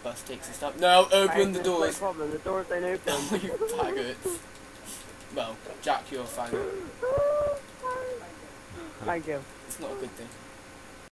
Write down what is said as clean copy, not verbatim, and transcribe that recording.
bus sticks and stuff. No, open the doors. No problem, the doors don't open. Oh, you faggots. Well, Jack, you're a faggot. Thank you. It's not a good thing.